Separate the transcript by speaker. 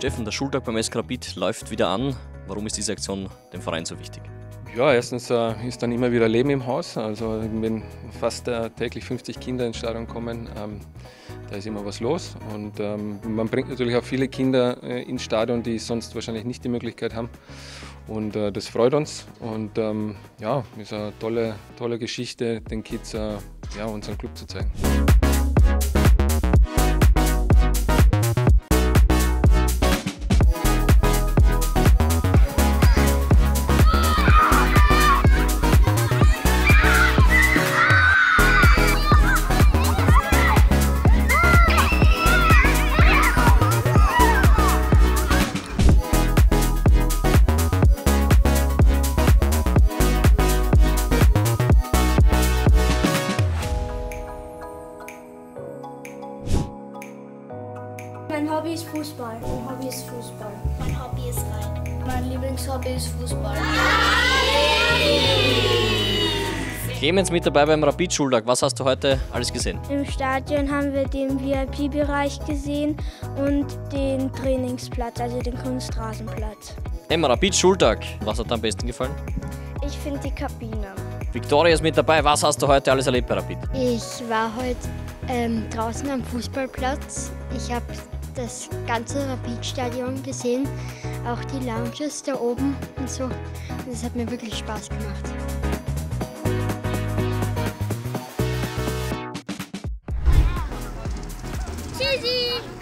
Speaker 1: Steffen, der Schultag beim SK Rapid läuft wieder an. Warum ist diese Aktion dem Verein so wichtig?
Speaker 2: Ja, erstens ist dann immer wieder Leben im Haus. Also wenn fast täglich 50 Kinder ins Stadion kommen, da ist immer was los. Und man bringt natürlich auch viele Kinder ins Stadion, die sonst wahrscheinlich nicht die Möglichkeit haben. Und das freut uns. Und ja, ist eine tolle Geschichte, den Kids ja, unseren Club zu zeigen.
Speaker 3: Mein Hobby ist Fußball. Mein Hobby ist Fußball.
Speaker 4: Mein Hobby ist Reiten.
Speaker 3: Mein Lieblingshobby ist Fußball.
Speaker 1: Clemens mit dabei beim Rapid-Schultag. Was hast du heute alles gesehen?
Speaker 3: Im Stadion haben wir den VIP-Bereich gesehen und den Trainingsplatz, also den Kunstrasenplatz.
Speaker 1: Emma, Rapid-Schultag. Was hat dir am besten gefallen?
Speaker 3: Ich finde die Kabine.
Speaker 1: Victoria ist mit dabei. Was hast du heute alles erlebt bei Rapid?
Speaker 4: Ich war heute draußen am Fußballplatz. Ich habe das ganze Rapid-Stadion gesehen, auch die Lounges da oben und so. Und es hat mir wirklich Spaß gemacht.
Speaker 3: Tschüssi!